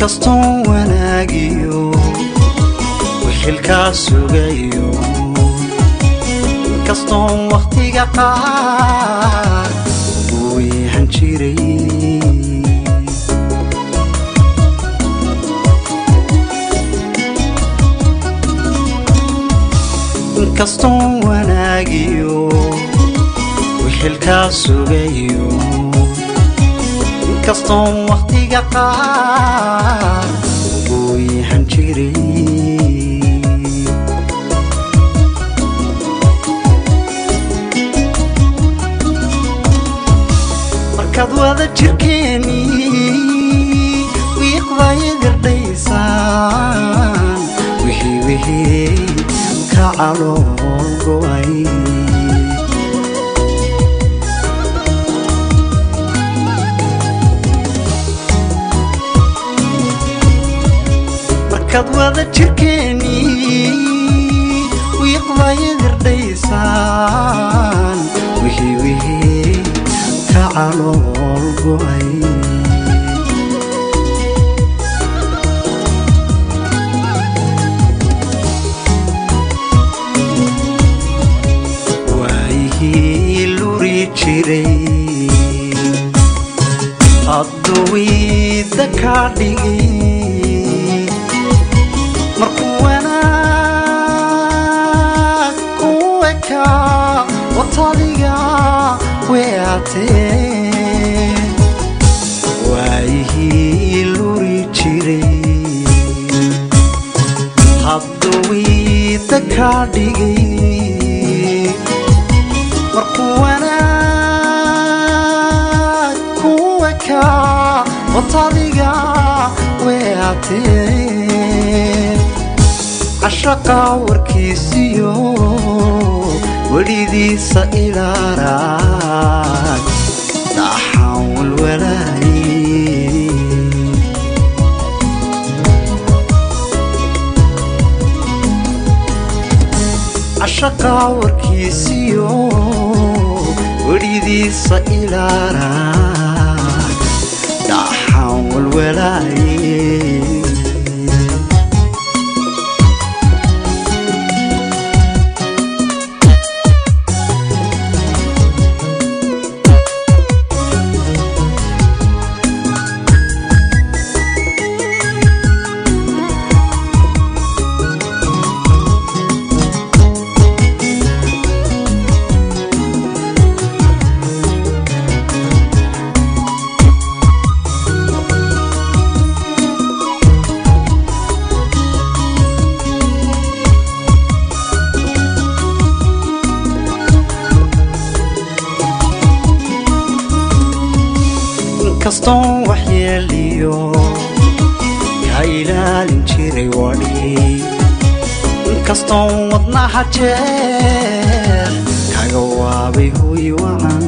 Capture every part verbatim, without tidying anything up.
inkastoo wanaagiyo wixilkaa sugayo inkastoo waqtiga qaar uu yahan jiray inkastoo wanaagiyo wixilkaa sugayo inkastoo waqtiga qaar uu yahan jiray markaad wada jirkeeni wiiqdaya gardhaysaan wixii wixii ka calool go'ay markaad wada jirkeeni wiiqdaya gardhaysaan wixii wixii ka calool go'ay waayihii luri jiray hadduu wiida kaa dhigay markuu wanaag ku ekaa watadiga weatee waayihii luri jiray hadduu wiida kaa dhigay markuu wanaag ku ekaa watadiga weatee cashaqa warkiisiyo welidiisa ilaaraan dhaxaan walwalaayey cashaqa warkiisiyo welidiisa ilaaraan dhaxaan walwalaayey inkastoo waxyeeliyo kaa ilaalin jiray wadhi inkastoo wadnaha jeer kaga waabay hooy wacan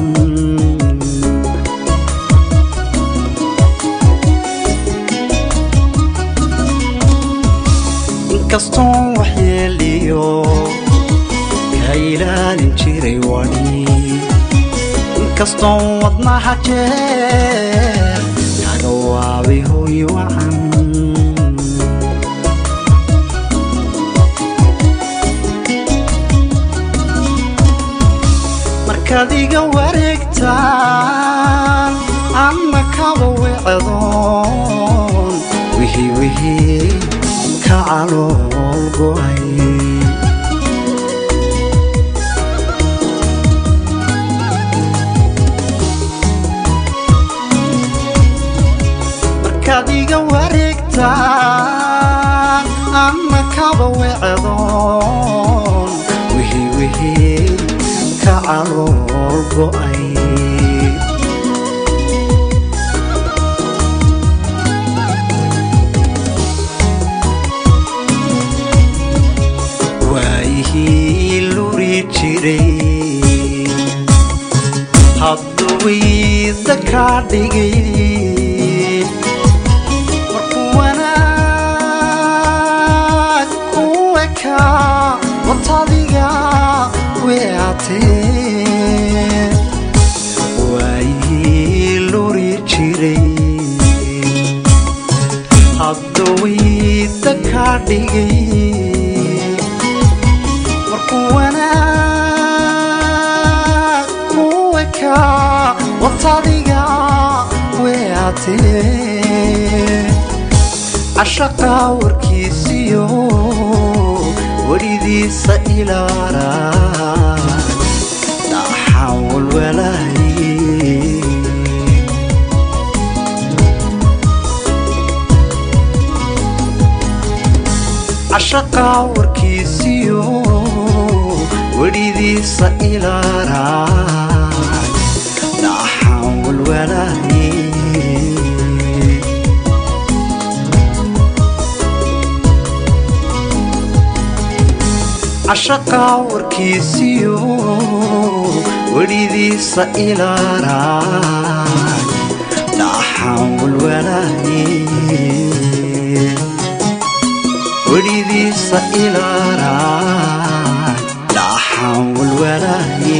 inkastoo waxyeeliyo kaa ilaalin jiray wadhi inkastoo wadnaha jeer kaga waabay hooy wacan markaad iga wareegtaan ama kaba wecdoon wixii wixii ka calool go'ay markaad iga wareegtaan ama kaba wecdoon wixii wixii ka calool go'ay waayihii luri jiray hadduu wiida kaa dhigay markuu wanaag ku ekaa watadiga weatee waayihii luri jiray haddawayda ka dhigay markuu wanaag kuwa ka watadiga weatee cashaqa warkiisiyo waridiisa ilaara dhaxan walwalaaye cashaqa warkiisiyo waridiisa ilaara dhaxan walwalaaye cashaqa warkiisiyo waridiisa ilaara dhaxan walwalaaye waridiisa ilaara dhaxan walwalaaye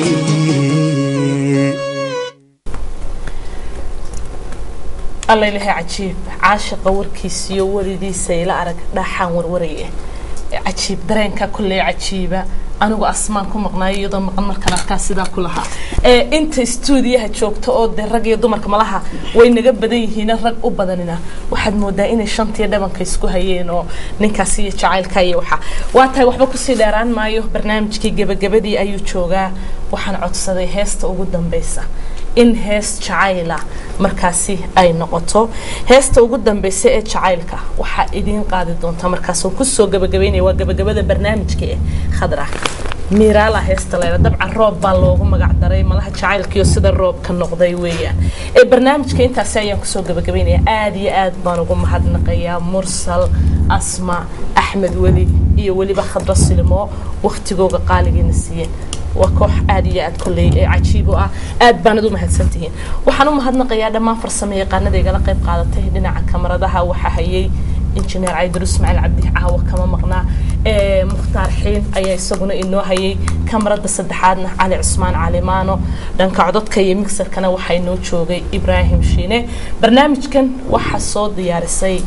الله إلهي عجيب عاشق وركيسيو ولديسا إلى أرق dhaxan warwaraye عجيب dareenka kullee cajiiba anigu asmaan ku maqnaayo iyadoo maqan markaan arkaa sidaa ku lahaa ee inta stuudiyaha joogto oo de rag iyo dumarka malaha way naga badan yihiin rag u badanina waxaad moodaa inay shantii dhabanka isku hayeen oo ninkaas iyo jacaylka iyo waxa waa tahay waxba ku sii dheeraan maayo barnaamijkii gabagabadii ayuu joogaa waxaan codsaday heesta ugu dambaysa in hees jacayla markaasi ay noqoto heesta ugu dambaysa ee jacaylka waxa idin qaadi doonta markaas oo ku soo gabagabeynay waa gabagabada barnaamijka ee khadra ميرالا هستلا دبع الروب بالو مقع دري ملها جعل كيو سيد الروب كنقضي ويا البرنامج كنت سايا كسو قبقبيني آدي آد بانو قم حد نقيا مرسل أسماء أحمد ولي إيه ولي بخضر السلمو واختقوق قالي نسيين وكوح آدي آد كلي عجيبو آد باندو مهدسنتين وحانو مهد نقيا دما فرسمي قانا ديقا لقيب قادته دينا عن كاميرا دها وحاهيي إنجنير عيدروس مع العبدي عاوة كما مقنا إيه مختار حين أي يسوقنا إنه هي كاميرا الصدحاتنا علي عثمان عليمانو دانك عدد كي مكسر كنا وحينو تشوقي إبراهيم شيني برنامج كان وحصود ديارسي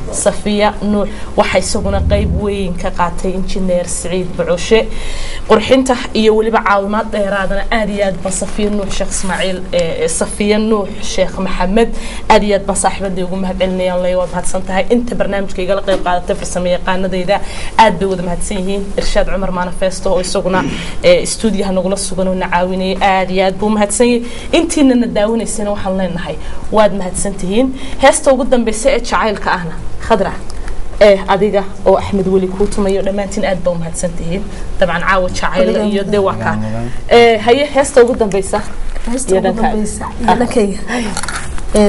صفية نوح وحيسوقنا قيب وين كقاتي إنجنير سعيد بعوشي قرحينته يولي بعاومات ديرادنا آديات بصفية نوح شيخ إسماعيل إيه صفية نوح شيخ محمد آديات بصاحبة ديوقو مهدعلني الله يوضحات سنتهاي انت برنامج كي قال قيب قادة فرسمية قانا ديدا آد بيود مهدسيهين إرشاد عمر معنا فيستو ويسوقنا استوديوها نقول السوقنا ونعاوني آديات بو مهدسيهين انتي نداوني السنة وحلنا هاي واد مهدسنتهين هستو قدام بسيئة شعايل كأهنا خضرة إيه أديقة أو أحمد ولي كوتو ما يؤمنتين أد بو مهدسنتهين طبعا عاود شعايل يودي وكا إيه هي هستو قدام بيسا هستو قدام بيسا يدكي